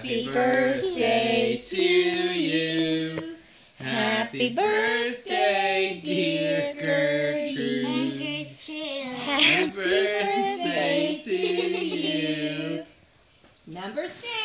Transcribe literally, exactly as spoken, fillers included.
Happy birthday to you. Happy birthday, dear Gertrude. Happy birthday to you. Number six.